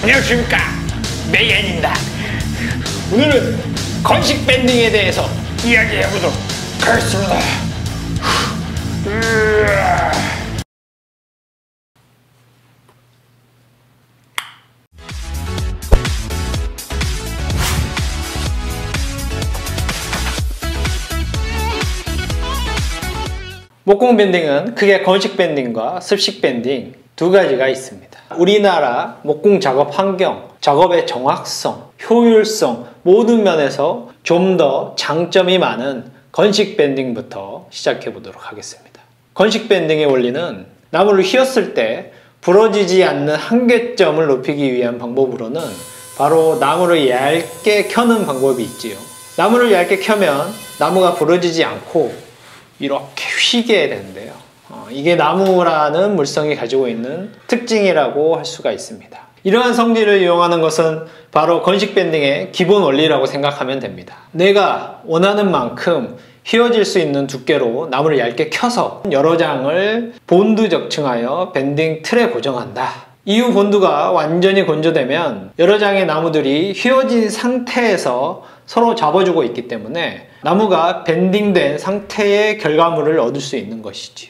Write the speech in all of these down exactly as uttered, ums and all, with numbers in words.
안녕하십니까, 메이엔입니다. 오늘은 건식 밴딩에 대해서 이야기해보도록 하겠습니다. 목공 밴딩은 크게 건식 밴딩과 습식 밴딩 두 가지가 있습니다. 우리나라 목공 작업 환경, 작업의 정확성, 효율성 모든 면에서 좀 더 장점이 많은 건식 밴딩부터 시작해 보도록 하겠습니다. 건식 밴딩의 원리는 나무를 휘었을 때 부러지지 않는 한계점을 높이기 위한 방법으로는 바로 나무를 얇게 켜는 방법이 있지요. 나무를 얇게 켜면 나무가 부러지지 않고 이렇게 휘게 되는데요. 어, 이게 나무라는 물성이 가지고 있는 특징이라고 할 수가 있습니다. 이러한 성질을 이용하는 것은 바로 건식 밴딩의 기본 원리라고 생각하면 됩니다. 내가 원하는 만큼 휘어질 수 있는 두께로 나무를 얇게 켜서 여러 장을 본드 적층하여 밴딩 틀에 고정한다. 이후 본드가 완전히 건조되면 여러 장의 나무들이 휘어진 상태에서 서로 잡아주고 있기 때문에 나무가 밴딩된 상태의 결과물을 얻을 수 있는 것이지요.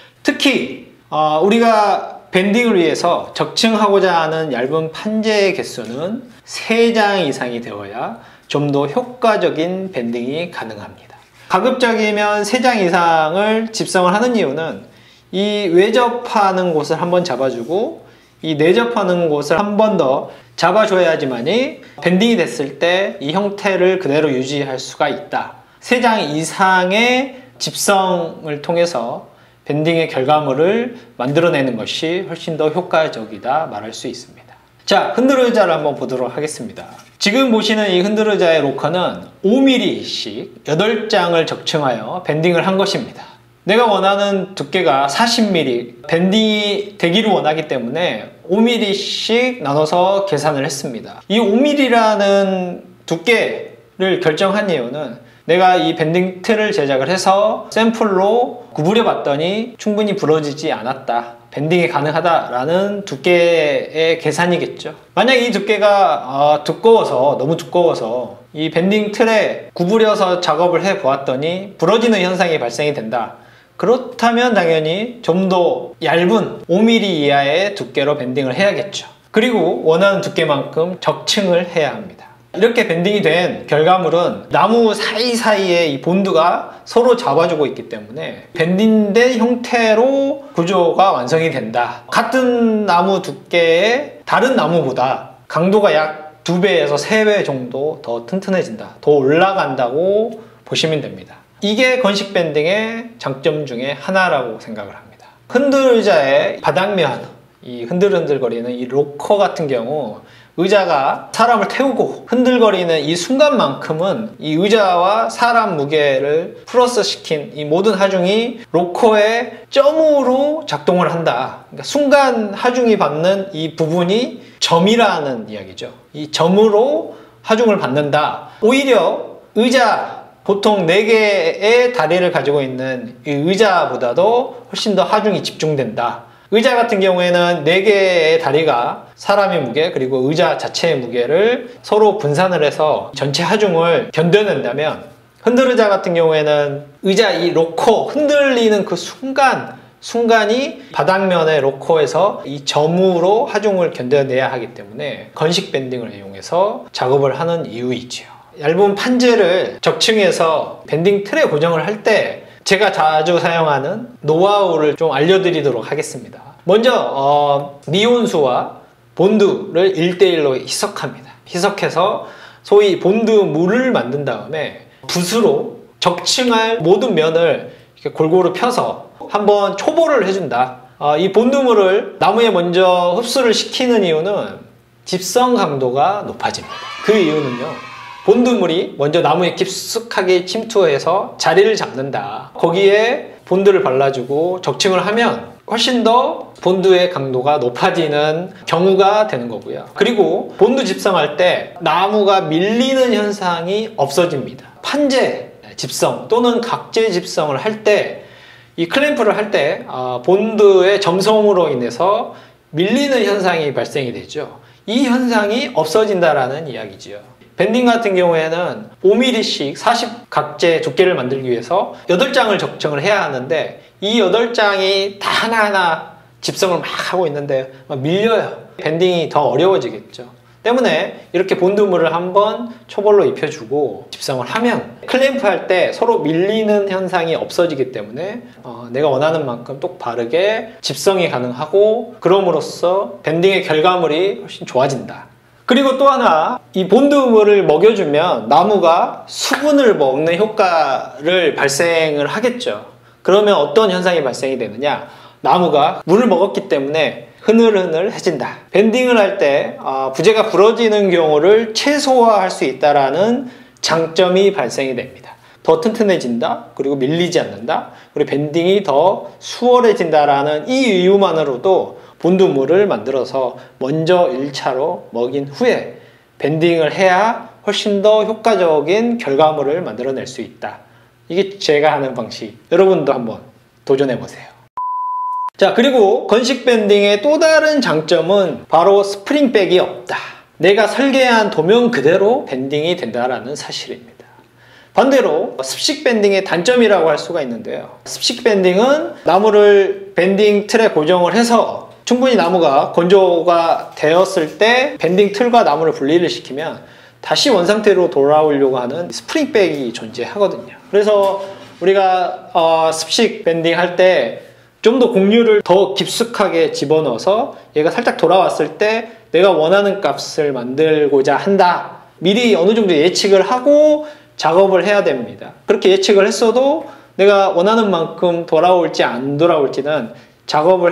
특히 어, 우리가 밴딩을 위해서 적층하고자 하는 얇은 판재의 개수는 세 장 이상이 되어야 좀 더 효과적인 밴딩이 가능합니다. 가급적이면 세 장 이상을 집성을 하는 이유는 이 외접하는 곳을 한번 잡아주고 이 내접하는 곳을 한 번 더 잡아줘야지만이 밴딩이 됐을 때 이 형태를 그대로 유지할 수가 있다. 세 장 이상의 집성을 통해서 밴딩의 결과물을 만들어내는 것이 훨씬 더 효과적이다 말할 수 있습니다. 자, 흔들 의자를 한번 보도록 하겠습니다. 지금 보시는 이 흔들 의자의 로커는 오 밀리미터씩 여덟 장을 적층하여 밴딩을 한 것입니다. 내가 원하는 두께가 사십 밀리미터 밴딩이 되기를 원하기 때문에 오 밀리미터씩 나눠서 계산을 했습니다. 이 오 밀리미터라는 두께를 결정한 이유는 내가 이 밴딩 틀을 제작을 해서 샘플로 구부려 봤더니 충분히 부러지지 않았다, 밴딩이 가능하다라는 두께의 계산이겠죠. 만약 이 두께가 어, 두꺼워서 너무 두꺼워서 이 밴딩 틀에 구부려서 작업을 해 보았더니 부러지는 현상이 발생이 된다. 그렇다면 당연히 좀 더 얇은 오 밀리미터 이하의 두께로 밴딩을 해야겠죠. 그리고 원하는 두께만큼 적층을 해야 합니다. 이렇게 밴딩이 된 결과물은 나무 사이사이에 이 본드가 서로 잡아주고 있기 때문에 밴딩된 형태로 구조가 완성이 된다. 같은 나무 두께의 다른 나무보다 강도가 약 두 배에서 세 배 정도 더 튼튼해진다, 더 올라간다고 보시면 됩니다. 이게 건식 밴딩의 장점 중에 하나라고 생각을 합니다. 흔들 의자의 바닥면, 이 흔들흔들거리는 이 로커 같은 경우 의자가 사람을 태우고 흔들거리는 이 순간만큼은 이 의자와 사람 무게를 플러스 시킨 이 모든 하중이 로커의 점으로 작동을 한다. 그러니까 순간 하중이 받는 이 부분이 점이라는 이야기죠. 이 점으로 하중을 받는다. 오히려 의자, 보통 네 개의 다리를 가지고 있는 이 의자보다도 훨씬 더 하중이 집중된다. 의자 같은 경우에는 네 개의 다리가 사람의 무게 그리고 의자 자체의 무게를 서로 분산을 해서 전체 하중을 견뎌낸다면, 흔들 의자 같은 경우에는 의자 이 로커 흔들리는 그 순간 순간이 바닥면의 로커에서 이 점으로 하중을 견뎌내야 하기 때문에 건식 밴딩을 이용해서 작업을 하는 이유이지요. 얇은 판재를 적층해서 밴딩 틀에 고정을 할 때 제가 자주 사용하는 노하우를 좀 알려드리도록 하겠습니다. 먼저 어, 미온수와 본드를 일 대 일로 희석합니다. 희석해서 소위 본드 물을 만든 다음에 붓으로 적층할 모든 면을 이렇게 골고루 펴서 한번 초보를 해준다. 어, 이 본드물을 나무에 먼저 흡수를 시키는 이유는 집성 강도가 높아집니다. 그 이유는요, 본드물이 먼저 나무에 깊숙하게 침투해서 자리를 잡는다. 거기에 본드를 발라주고 적층을 하면 훨씬 더 본드의 강도가 높아지는 경우가 되는 거고요. 그리고 본드 집성할 때 나무가 밀리는 현상이 없어집니다. 판재 집성 또는 각재 집성을 할 때, 이 클램프를 할 때 본드의 점성으로 인해서 밀리는 현상이 발생이 되죠. 이 현상이 없어진다라는 이야기지요. 밴딩 같은 경우에는 오 밀리미터씩 사십 각재 두께를 만들기 위해서 여덟 장을 적정을 해야 하는데 이 여덟 장이 다 하나하나 집성을 막 하고 있는데 막 밀려요. 밴딩이 더 어려워지겠죠. 때문에 이렇게 본드물을 한번 초벌로 입혀주고 집성을 하면 클램프 할 때 서로 밀리는 현상이 없어지기 때문에 어, 내가 원하는 만큼 똑바르게 집성이 가능하고 그럼으로써 밴딩의 결과물이 훨씬 좋아진다. 그리고 또 하나, 이 본드물을 먹여주면 나무가 수분을 먹는 효과를 발생을 하겠죠. 그러면 어떤 현상이 발생이 되느냐, 나무가 물을 먹었기 때문에 흐늘흐늘해진다. 밴딩을 할 때 부재가 부러지는 경우를 최소화할 수 있다는 장점이 발생이 됩니다. 더 튼튼해진다, 그리고 밀리지 않는다, 그리고 밴딩이 더 수월해진다라는 이 이유만으로도 본드물을 만들어서 먼저 일 차로 먹인 후에 밴딩을 해야 훨씬 더 효과적인 결과물을 만들어낼 수 있다. 이게 제가 하는 방식. 여러분도 한번 도전해보세요. 자, 그리고 건식 밴딩의 또 다른 장점은 바로 스프링백이 없다. 내가 설계한 도면 그대로 밴딩이 된다는 사실입니다. 반대로 습식 밴딩의 단점이라고 할 수가 있는데요. 습식 밴딩은 나무를 밴딩 틀에 고정을 해서 충분히 나무가 건조가 되었을 때 밴딩 틀과 나무를 분리를 시키면 다시 원상태로 돌아오려고 하는 스프링백이 존재하거든요. 그래서 우리가 어, 습식 밴딩 할 때 좀 더 곡률을 더 깊숙하게 집어넣어서 얘가 살짝 돌아왔을 때 내가 원하는 값을 만들고자 한다. 미리 어느 정도 예측을 하고 작업을 해야 됩니다. 그렇게 예측을 했어도 내가 원하는 만큼 돌아올지 안 돌아올지는 작업을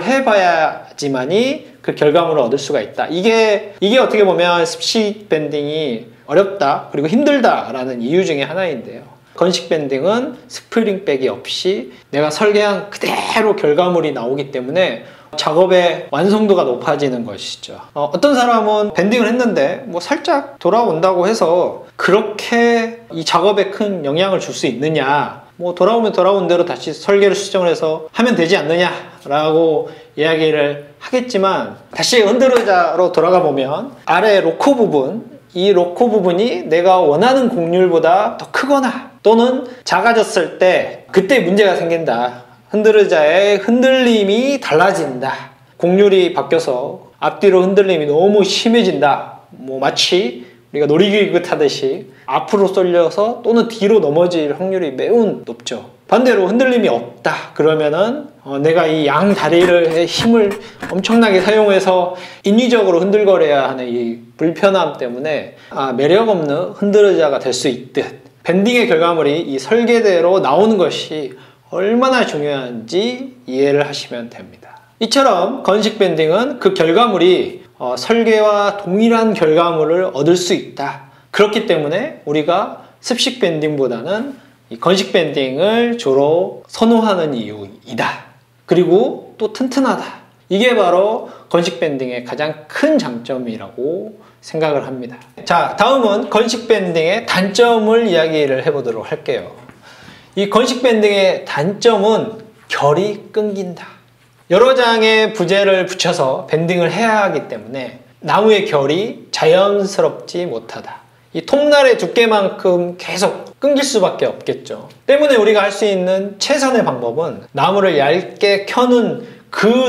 해봐야지만이 그 결과물을 얻을 수가 있다. 이게 이게 어떻게 보면 습식 밴딩이 어렵다, 그리고 힘들다라는 이유 중에 하나인데요. 건식 밴딩은 스프링백이 없이 내가 설계한 그대로 결과물이 나오기 때문에 작업의 완성도가 높아지는 것이죠. 어, 어떤 사람은 밴딩을 했는데 뭐 살짝 돌아온다고 해서 그렇게 이 작업에 큰 영향을 줄 수 있느냐, 뭐 돌아오면 돌아온 대로 다시 설계를 수정을 해서 하면 되지 않느냐 라고 이야기를 하겠지만, 다시 흔들의자로 돌아가 보면 아래 로커 부분, 이 로커 부분이 내가 원하는 곡률보다 더 크거나 또는 작아졌을 때 그때 문제가 생긴다. 흔들의자의 흔들림이 달라진다. 곡률이 바뀌어서 앞뒤로 흔들림이 너무 심해진다. 뭐 마치 우리가 놀이기구 타듯이 앞으로 쏠려서 또는 뒤로 넘어질 확률이 매우 높죠. 반대로 흔들림이 없다. 그러면은 어, 내가 이 양 다리를 힘을 엄청나게 사용해서 인위적으로 흔들거려야 하는 이 불편함 때문에 아, 매력 없는 흔들의자가 될 수 있듯, 밴딩의 결과물이 이 설계대로 나오는 것이 얼마나 중요한지 이해를 하시면 됩니다. 이처럼 건식 밴딩은 그 결과물이 어, 설계와 동일한 결과물을 얻을 수 있다. 그렇기 때문에 우리가 습식 밴딩보다는 이 건식 밴딩을 주로 선호하는 이유이다. 그리고 또 튼튼하다. 이게 바로 건식 밴딩의 가장 큰 장점이라고 생각을 합니다. 자, 다음은 건식 밴딩의 단점을 이야기를 해보도록 할게요. 이 건식 밴딩의 단점은 결이 끊긴다. 여러 장의 부재를 붙여서 밴딩을 해야 하기 때문에 나무의 결이 자연스럽지 못하다. 이 통날의 두께만큼 계속 끊길 수밖에 없겠죠. 때문에 우리가 할 수 있는 최선의 방법은 나무를 얇게 켜는 그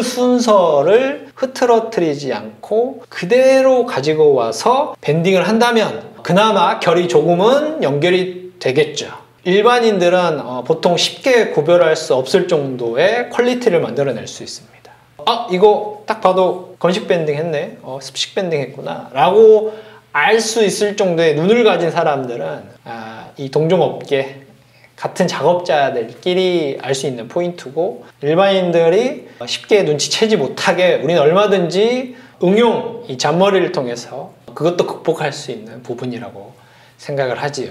순서를 흐트러뜨리지 않고 그대로 가지고 와서 밴딩을 한다면 그나마 결이 조금은 연결이 되겠죠. 일반인들은 어, 보통 쉽게 구별할 수 없을 정도의 퀄리티를 만들어낼 수 있습니다. 아, 이거 딱 봐도 건식 밴딩 했네, 어, 습식 밴딩 했구나 라고 알 수 있을 정도의 눈을 가진 사람들은 아, 이 동종업계 같은 작업자들끼리 알 수 있는 포인트고, 일반인들이 쉽게 눈치채지 못하게 우리는 얼마든지 응용, 이 잔머리를 통해서 그것도 극복할 수 있는 부분이라고 생각을 하지요.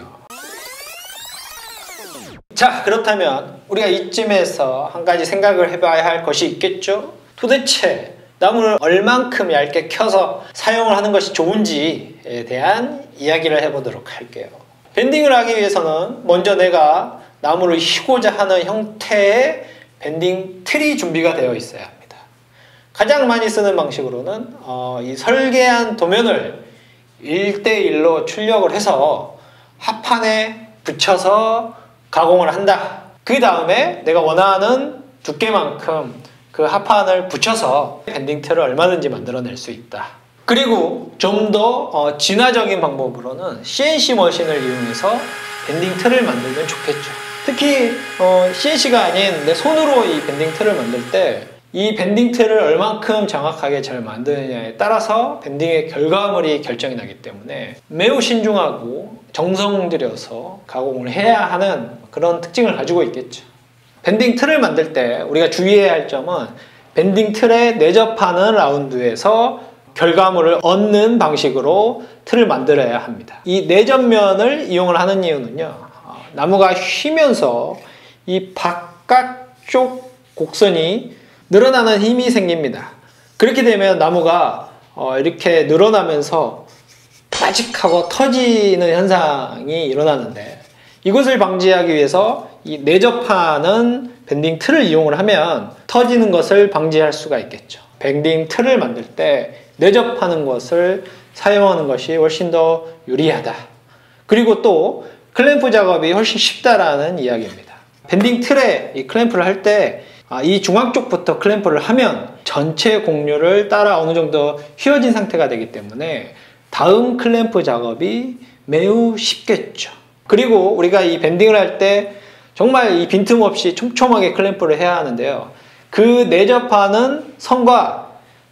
자, 그렇다면 우리가 이쯤에서 한 가지 생각을 해봐야 할 것이 있겠죠? 도대체 나무를 얼만큼 얇게 켜서 사용을 하는 것이 좋은지에 대한 이야기를 해보도록 할게요. 밴딩을 하기 위해서는 먼저 내가 나무를 휘고자 하는 형태의 밴딩 틀이 준비가 되어 있어야 합니다. 가장 많이 쓰는 방식으로는 어, 이 설계한 도면을 일 대 일로 출력을 해서 합판에 붙여서 가공을 한다. 그 다음에 내가 원하는 두께만큼 그 합판을 붙여서 밴딩 틀을 얼마든지 만들어낼 수 있다. 그리고 좀 더 어, 진화적인 방법으로는 씨엔씨 머신을 이용해서 밴딩 틀을 만들면 좋겠죠. 특히 어, 씨엔씨가 아닌 내 손으로 이 밴딩 틀을 만들 때 이 밴딩 틀을 얼만큼 정확하게 잘 만드느냐에 따라서 밴딩의 결과물이 결정이 나기 때문에 매우 신중하고 정성 들여서 가공을 해야 하는 그런 특징을 가지고 있겠죠. 밴딩 틀을 만들 때 우리가 주의해야 할 점은 밴딩 틀에 내접하는 라운드에서 결과물을 얻는 방식으로 틀을 만들어야 합니다. 이 내접면을 이용을 하는 이유는요, 나무가 휘면서 이 바깥쪽 곡선이 늘어나는 힘이 생깁니다. 그렇게 되면 나무가 어 이렇게 늘어나면서 빠직하고 터지는 현상이 일어나는데, 이것을 방지하기 위해서 이 내접하는 밴딩 틀을 이용을 하면 터지는 것을 방지할 수가 있겠죠. 밴딩 틀을 만들 때 내접하는 것을 사용하는 것이 훨씬 더 유리하다. 그리고 또 클램프 작업이 훨씬 쉽다라는 이야기입니다. 밴딩 틀에 이 클램프를 할 때 이 중앙 쪽부터 클램프를 하면 전체 곡률을 따라 어느 정도 휘어진 상태가 되기 때문에 다음 클램프 작업이 매우 쉽겠죠. 그리고 우리가 이 밴딩을 할 때 정말 이 빈틈없이 촘촘하게 클램프를 해야 하는데요, 그 내접하는 선과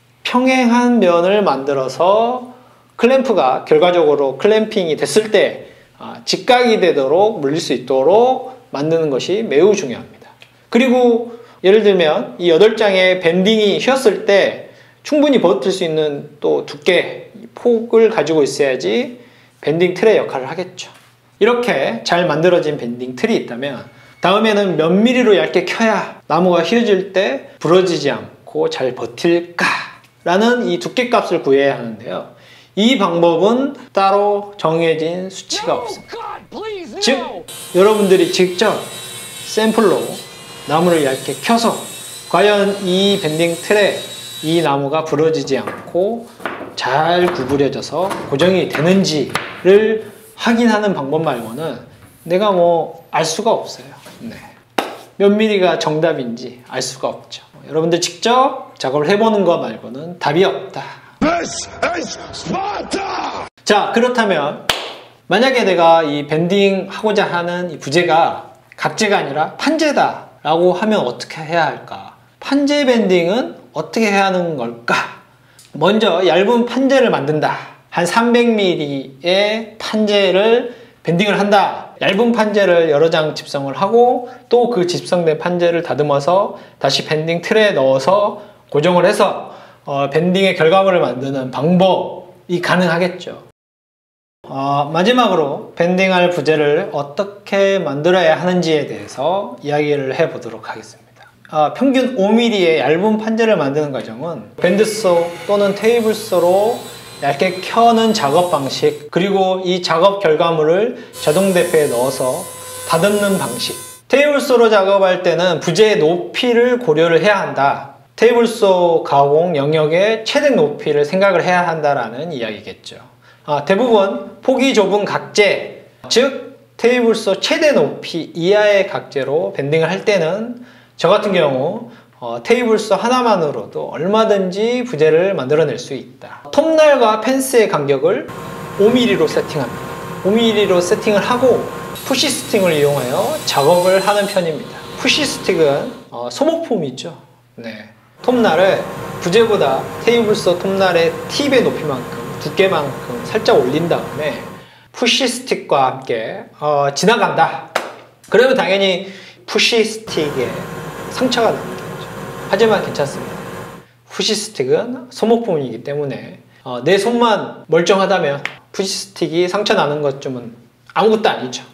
평행한 면을 만들어서 클램프가 결과적으로 클램핑이 됐을 때 직각이 되도록 물릴 수 있도록 만드는 것이 매우 중요합니다. 그리고 예를 들면 이 여덟 장의 밴딩이 휘었을 때 충분히 버틸 수 있는 또 두께, 폭을 가지고 있어야지 밴딩 틀의 역할을 하겠죠. 이렇게 잘 만들어진 밴딩 틀이 있다면 다음에는 몇 미리로 얇게 켜야 나무가 휘어질 때 부러지지 않고 잘 버틸까 라는 이 두께값을 구해야 하는데요, 이 방법은 따로 정해진 수치가 없습니다. 즉 여러분들이 직접 샘플로 나무를 얇게 켜서 과연 이 밴딩 틀에 이 나무가 부러지지 않고 잘 구부려져서 고정이 되는지를 확인하는 방법 말고는 내가 뭐 알 수가 없어요. 네. 몇 미리가 정답인지 알 수가 없죠. 여러분들 직접 작업을 해보는 것 말고는 답이 없다. This is Sparta! 자, 그렇다면 만약에 내가 이 밴딩 하고자 하는 이 부재가 각재가 아니라 판재다 라고 하면 어떻게 해야 할까? 판재 밴딩은 어떻게 해야 하는 걸까? 먼저 얇은 판재를 만든다. 한 삼백 밀리미터의 판재를 밴딩을 한다. 얇은 판재를 여러 장 집성을 하고 또 그 집성된 판재를 다듬어서 다시 밴딩 틀에 넣어서 고정을 해서 어, 밴딩의 결과물을 만드는 방법이 가능하겠죠. 어, 마지막으로 밴딩할 부재를 어떻게 만들어야 하는지에 대해서 이야기를 해보도록 하겠습니다. 어, 평균 오 밀리미터의 얇은 판재를 만드는 과정은 밴드소 또는 테이블소로 얇게 켜는 작업 방식, 그리고 이 작업 결과물을 자동 대패에 넣어서 다듬는 방식. 테이블소로 작업할 때는 부재의 높이를 고려를 해야 한다. 테이블소 가공 영역의 최대 높이를 생각을 해야 한다라는 이야기겠죠. 아, 대부분 폭이 좁은 각재, 즉 테이블소 최대 높이 이하의 각재로 밴딩을 할 때는 저 같은 경우 어, 테이블소 하나만으로도 얼마든지 부재를 만들어낼 수 있다. 톱날과 펜스의 간격을 오 밀리미터로 세팅합니다. 오 밀리미터로 세팅을 하고 푸시 스틱을 이용하여 작업을 하는 편입니다. 푸시 스틱은 어, 소모품이죠. 네. 톱날을 부재보다 테이블소 톱날의 팁의 높이만큼, 두께만큼 살짝 올린 다음에 푸시 스틱과 함께 어, 지나간다. 그러면 당연히 푸시 스틱에 상처가 남겠죠. 하지만 괜찮습니다. 푸시 스틱은 소모품이기 때문에 어, 내 손만 멀쩡하다면 푸시 스틱이 상처 나는 것쯤은 아무것도 아니죠.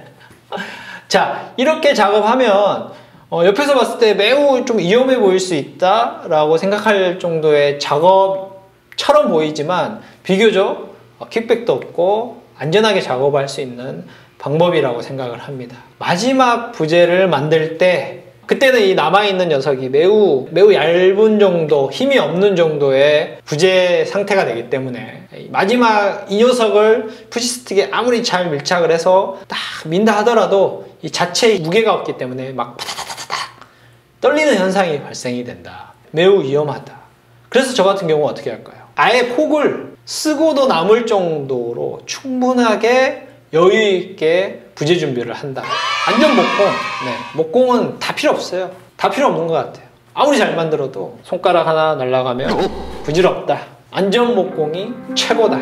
자, 이렇게 작업하면 어, 옆에서 봤을 때 매우 좀 위험해 보일 수 있다라고 생각할 정도의 작업처럼 보이지만 비교적 어, 킥백도 없고 안전하게 작업할 수 있는 방법이라고 생각을 합니다. 마지막 부재를 만들 때 그때는 이 남아있는 녀석이 매우 매우 얇은 정도, 힘이 없는 정도의 부재 상태가 되기 때문에 마지막 이 녀석을 푸시스틱에 아무리 잘 밀착을 해서 딱 민다 하더라도 이 자체의 무게가 없기 때문에 막 파다다다다 떨리는 현상이 발생이 된다. 매우 위험하다. 그래서 저 같은 경우는 어떻게 할까요? 아예 폭을 쓰고도 남을 정도로 충분하게 여유있게 부재 준비를 한다. 안전 목공. 네, 목공은 다 필요 없어요. 다 필요 없는 것 같아요. 아무리 잘 만들어도 손가락 하나 날아가면 부질없다. 안전 목공이 최고다.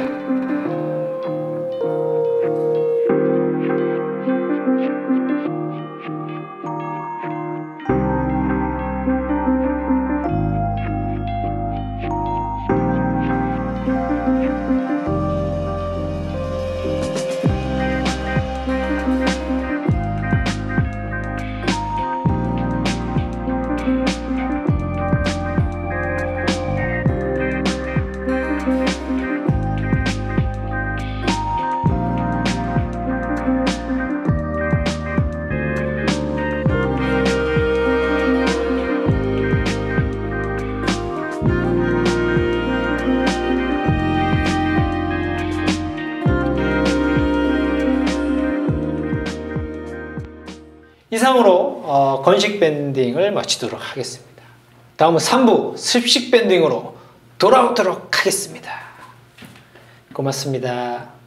이상으로 어, 건식 밴딩을 마치도록 하겠습니다. 다음은 삼 부 습식 밴딩으로 돌아오도록 하겠습니다. 고맙습니다.